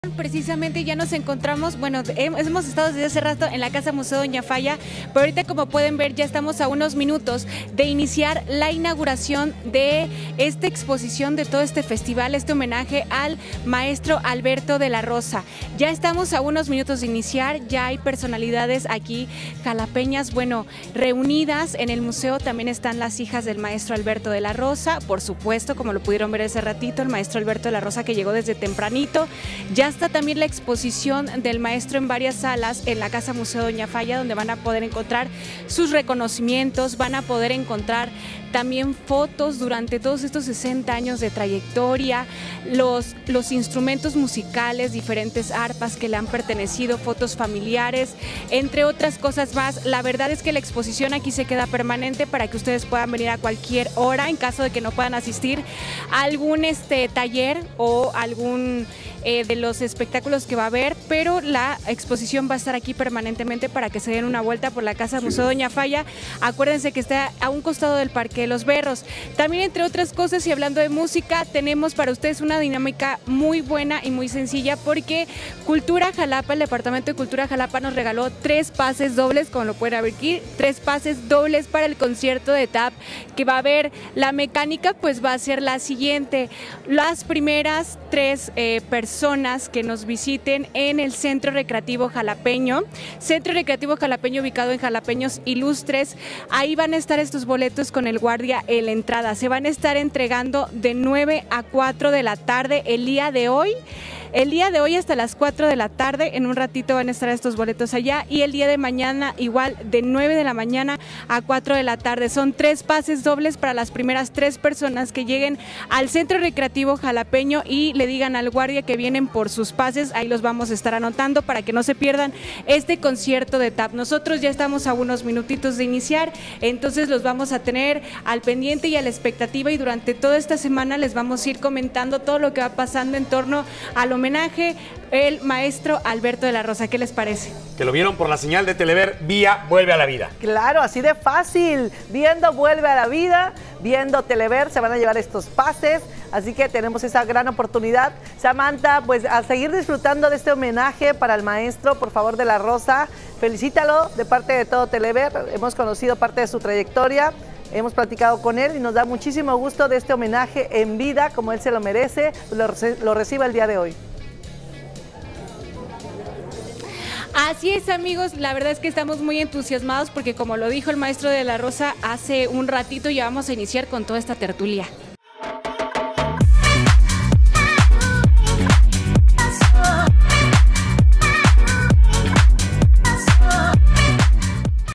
Precisamente ya nos encontramos, bueno, hemos estado desde hace rato en la Casa Museo Doña Falla, pero ahorita, como pueden ver, ya estamos a unos minutos de iniciar la inauguración de esta exposición, de todo este festival, este homenaje al maestro Alberto de la Rosa. Ya estamos a unos minutos de iniciar, ya hay personalidades aquí jalapeñas, bueno, reunidas en el museo. También están las hijas del maestro Alberto de la Rosa, por supuesto, como lo pudieron ver ese ratito, el maestro Alberto de la Rosa, que llegó desde tempranito. Ya está también la exposición del maestro en varias salas en la Casa Museo Doña Falla, donde van a poder encontrar sus reconocimientos, van a poder encontrar también fotos durante todos estos 60 años de trayectoria, los instrumentos musicales, diferentes arpas que le han pertenecido, fotos familiares, entre otras cosas más. La verdad es que la exposición aquí se queda permanente para que ustedes puedan venir a cualquier hora en caso de que no puedan asistir a algún taller o algún de los espectáculos que va a haber, pero la exposición va a estar aquí permanentemente para que se den una vuelta por la Casa Museo Doña Falla. Acuérdense que está a un costado del Parque de los Berros. También, entre otras cosas, y hablando de música, tenemos para ustedes una dinámica muy buena y muy sencilla, porque Cultura Jalapa, el Departamento de Cultura Jalapa, nos regaló 3 pases dobles, como lo pueden ver aquí, 3 pases dobles para el concierto de TAP que va a haber. La mecánica pues va a ser la siguiente: las primeras 3 personas que nos visiten en el Centro Recreativo Jalapeño, ubicado en Jalapeños Ilustres, ahí van a estar estos boletos con el guardia en la entrada. Se van a estar entregando de 9 a 4 de la tarde el día de hoy. El día de hoy hasta las 4 de la tarde, en un ratito van a estar estos boletos allá, y el día de mañana igual de 9 de la mañana a 4 de la tarde. Son 3 pases dobles para las primeras 3 personas que lleguen al Centro Recreativo Jalapeño y le digan al guardia que vienen por sus pases. Ahí los vamos a estar anotando para que no se pierdan este concierto de TAP. Nosotros ya estamos a unos minutitos de iniciar, entonces los vamos a tener al pendiente y a la expectativa, y durante toda esta semana les vamos a ir comentando todo lo que va pasando en torno al homenaje el maestro Alberto de la Rosa. ¿Qué les parece? Que lo vieron por la señal de Telever vía Vuelve a la Vida. Claro, así de fácil. Viendo Vuelve a la Vida, viendo Telever, se van a llevar estos pases. Así que tenemos esa gran oportunidad. Samantha, pues a seguir disfrutando de este homenaje para el maestro, por favor, de la Rosa. Felicítalo de parte de todo Telever. Hemos conocido parte de su trayectoria. Hemos platicado con él y nos da muchísimo gusto de este homenaje en vida, como él se lo merece. Lo reciba el día de hoy. Así es, amigos, la verdad es que estamos muy entusiasmados porque, como lo dijo el maestro de la Rosa hace un ratito, ya vamos a iniciar con toda esta tertulia.